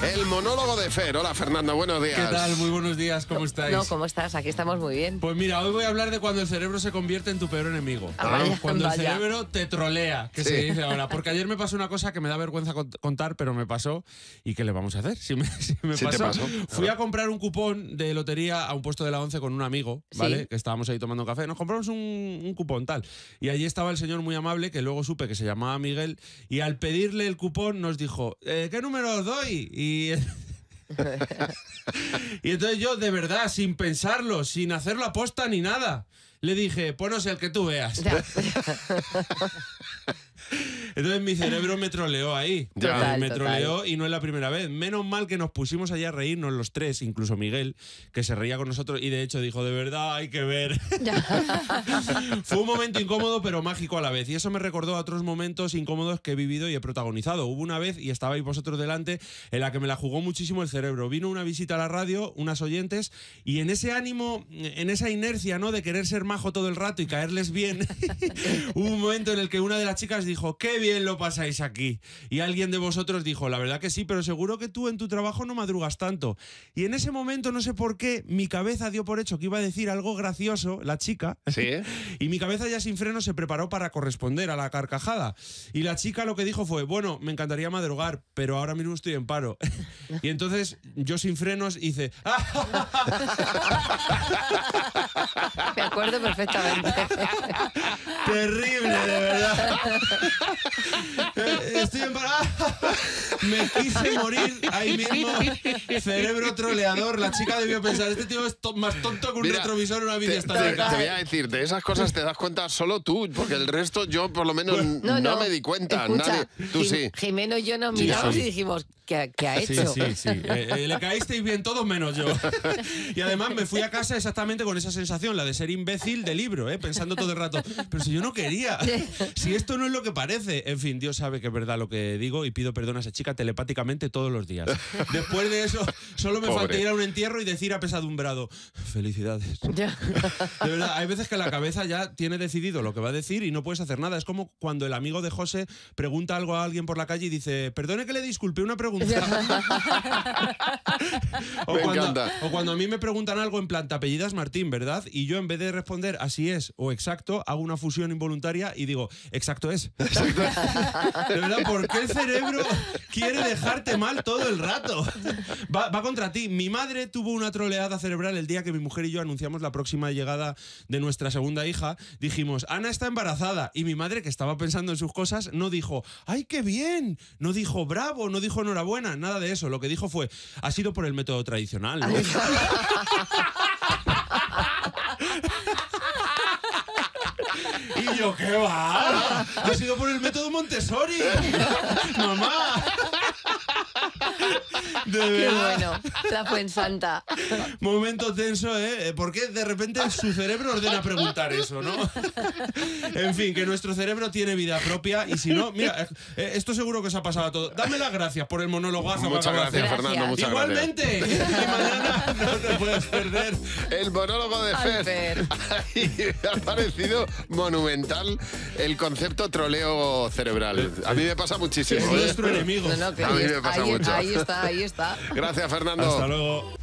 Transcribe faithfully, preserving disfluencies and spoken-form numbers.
El monólogo de Fer. Hola, Fernando, buenos días. ¿Qué tal? Muy buenos días, ¿cómo estáis? No, ¿cómo estás? Aquí estamos muy bien. Pues mira, hoy voy a hablar de cuando el cerebro se convierte en tu peor enemigo. Ah, vaya, cuando vaya. el cerebro te trolea, que Sí. se dice ahora. Porque ayer me pasó una cosa que me da vergüenza cont- contar, pero me pasó. ¿Y qué le vamos a hacer? Si me, si me Sí te pasó. pasó. Fui a comprar un cupón de lotería a un puesto de la once con un amigo, ¿vale? Sí. Que estábamos ahí tomando un café. Nos compramos un, un cupón tal. Y allí estaba el señor muy amable, que luego supe que se llamaba Miguel. Y al pedirle el cupón nos dijo, eh, ¿qué número os doy? Y... y entonces yo, de verdad, sin pensarlo, sin hacerlo aposta ni nada, le dije, pues no sé, el que tú veas. Ya. Entonces mi cerebro me troleó ahí. Ya. Total, me total. troleó y no es la primera vez. Menos mal que nos pusimos allá a reírnos los tres, incluso Miguel, que se reía con nosotros y de hecho dijo, de verdad hay que ver. Fue un momento incómodo pero mágico a la vez. Y eso me recordó a otros momentos incómodos que he vivido y he protagonizado. Hubo una vez, y estabais vosotros delante, en la que me la jugó muchísimo el cerebro. Vino una visita a la radio, unas oyentes, y en ese ánimo, en esa inercia, ¿no?, de querer ser majo todo el rato y caerles bien, hubo un momento en el que una de las chicas dijo, qué bien lo pasáis aquí. Y alguien de vosotros dijo, la verdad que sí, pero seguro que tú en tu trabajo no madrugas tanto. Y en ese momento, no sé por qué, mi cabeza dio por hecho que iba a decir algo gracioso, la chica, Sí. y mi cabeza ya sin freno se preparó para corresponder a la carcajada. Y la chica lo que dijo fue, bueno, me encantaría madrugar, pero ahora mismo estoy en paro. Y entonces yo sin frenos hice... Me acuerdo perfectamente. Terrible, de verdad. Eh, Estoy en paro. Me quise morir ahí mismo. Cerebro troleador. La chica debió pensar, este tío es to- más tonto que un Mira, retrovisor en una Te, vida te- te estática. voy a decir, de esas cosas te das cuenta solo tú, porque el resto yo por lo menos no, me di cuenta. Escucha, Nadie, tú Jim- sí. Jimeno y yo nos Sí, miramos sí. y dijimos, ¿qué, qué ha Sí, hecho? sí, sí. Eh, eh, le caísteis bien todos menos yo. Y además me fui a casa exactamente con esa sensación, la de ser imbécil de libro, ¿eh? Pensando todo el rato, pero si yo no quería, si esto no es lo que parece. En fin, Dios sabe que es verdad lo que digo y pido perdón a esa chica telepáticamente todos los días. Después de eso, solo me Pobre. falta ir a un entierro y decir apesadumbrado, felicidades. Ya. De verdad, hay veces que la cabeza ya tiene decidido lo que va a decir y no puedes hacer nada. Es como cuando el amigo de José pregunta algo a alguien por la calle y dice, perdone que le disculpe, una pregunta. o, Me cuando, encanta. o cuando a mí me preguntan algo en plan, te apellidas Martín, ¿verdad? Y yo en vez de responder así es o exacto, hago una fusión involuntaria y digo, exacto es. De verdad, ¿por qué el cerebro quiere dejarte mal todo el rato? Va, va contra ti. Mi madre tuvo una troleada cerebral el día que mi mujer y yo anunciamos la próxima llegada de nuestra segunda hija. Dijimos, Ana está embarazada. Y mi madre, que estaba pensando en sus cosas, no dijo, ¡ay, qué bien! No dijo bravo, no dijo enhorabuena, nada de eso. Lo que dijo fue, ha sido por el método tradicional, ¿no? Y yo, ¿qué va? Ha sido por el método Montessori. Mamá. De Qué verdad. bueno. La Fuensanta. Momento tenso, ¿eh? ¿Por qué de repente su cerebro ordena preguntar eso, no? En fin, que nuestro cerebro tiene vida propia y si no, mira, eh, esto seguro que os ha pasado a todos. Dame las gracias por el monologazo que Muchas acabo de gracias, hacer. Fernando, muchas Igualmente. Y mañana no te puedes perder. gracias. El monólogo de Ay, Fer. Fer. Ahí me ha parecido monumental el concepto troleo cerebral. A mí me pasa muchísimo. Es ¿eh? nuestro enemigo. No, no, que A mí ahí, me pasa ahí- mucho. ahí está, ahí está. Gracias, Fernando. Hasta luego.